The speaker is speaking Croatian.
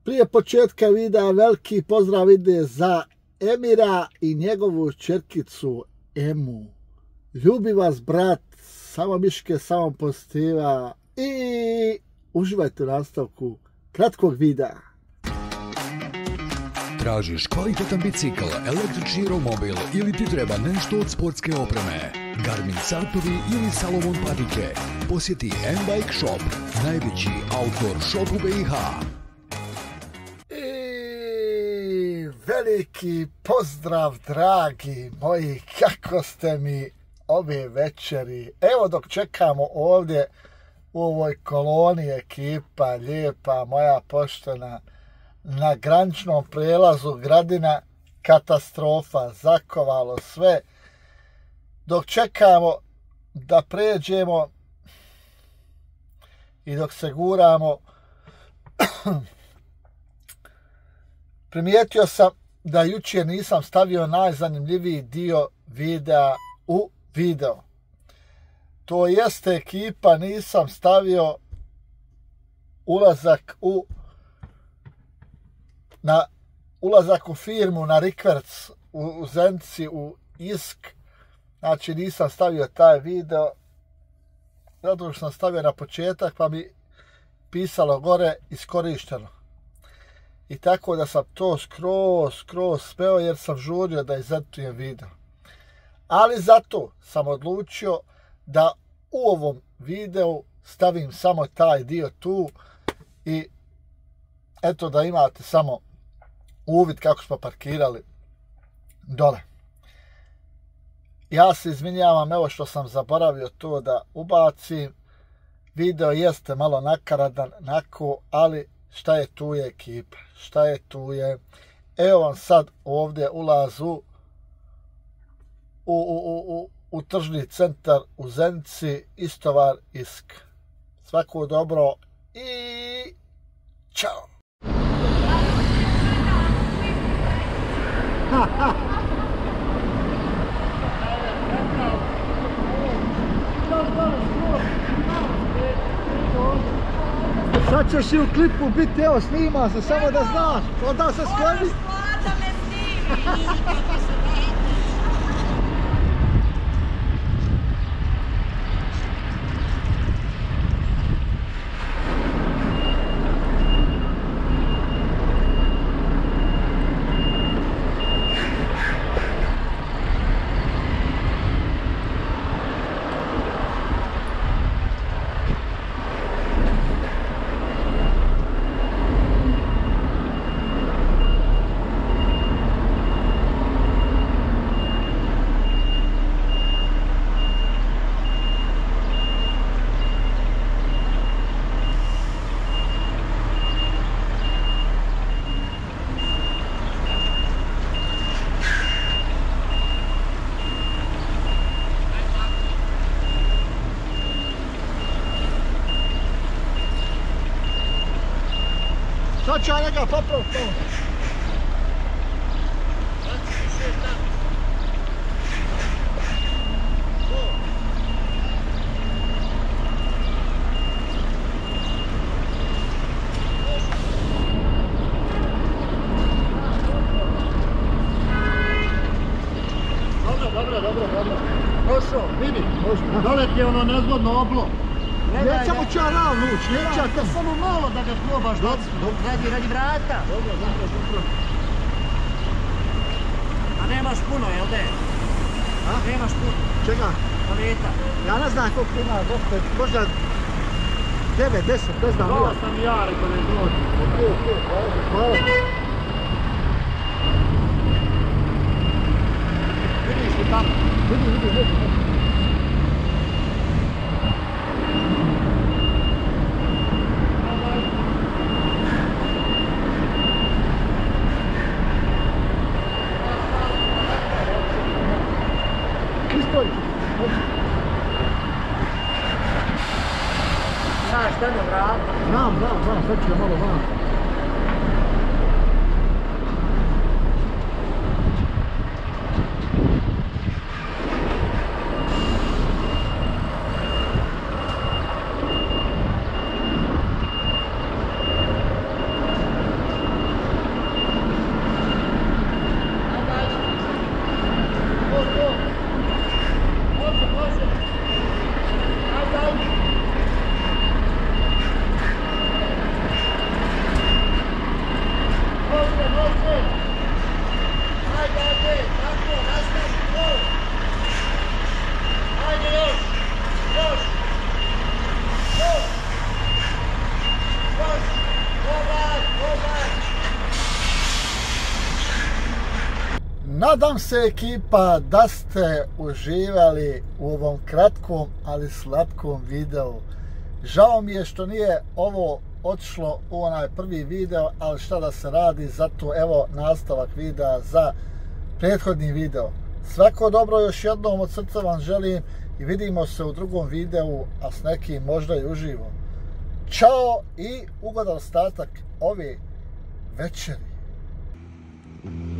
Prije početka videa veliki pozdrav ide za Emira i njegovu čerkicu Emu. Ljubi vas brat, samo miške, samo pozitiva i uživajte u nastavku kratkog videa. Tražiš kvalitetan bicikl, električni romobil ili ti treba nešto od sportske opreme? Garmin satovi ili Salomon patike? Posjeti M-Bike Shop, najveći outdoor shop u BiH. I veliki pozdrav dragi moji, kako ste mi ove večeri. Evo dok čekamo ovdje u ovoj koloni ekipa lijepa moja poštena na graničnom prijelazu Gradina, katastrofa, zakovalo sve. Dok čekamo da pređemo i dok se guramo, primijetio sam da jučer nisam stavio najzanimljiviji dio videa u video. To jeste ekipa, nisam stavio ulazak u firmu na Rikverc u Zenici u Isk. Znači nisam stavio taj video zato što sam stavio na početak pa mi pisalo gore iskorišteno. I tako da sam to skroz smeo jer sam žurio da izeditujem video. Ali zato sam odlučio da u ovom videu stavim samo taj dio tu i eto da imate samo uvid kako smo parkirali dole. Ja se izvinjavam, evo što sam zaboravio to da ubacim. Video jeste malo nakaradan, ali šta je tu je ekipa, šta je tu je. Evo vam sad ovdje ulaz u tržni centar u Zenici, Istovar Isk. Svako dobro i čao. Sad ćeš i u klipu biti, evo snima se, samo da znaš, onda se skloni. Da me snimi. Sad ću ja njega popraviti to. Dobro. Prošao, vidi. Dole ti je ono nezgodno oblo. Nećemo ću ja ravno ući, neću ja tamo. Samo malo da ga probaš, radi vrata. Dobro. A nemaš puno, jel de? A? Nemaš puno. Čega? Paleta. Ja ne znam koliko ima, možda 9, 10, ne znam. Hvala sam ja, rekao ne dođe. Hvala. Vidiš li tamo? Vidi. Znaš, tamo vrata. Znam, sad ću ga malo van. Nadam se, ekipa, da ste uživali u ovom kratkom, ali slatkom videu. Žao mi je što nije ovo otišlo u onaj prvi video, ali šta da se radi, zato evo nastavak videa za prethodni video. Svako dobro još jednom od srca vam želim i vidimo se u drugom videu, a s nekim možda i uživo. Ćao i ugodan ostatak ove večeri.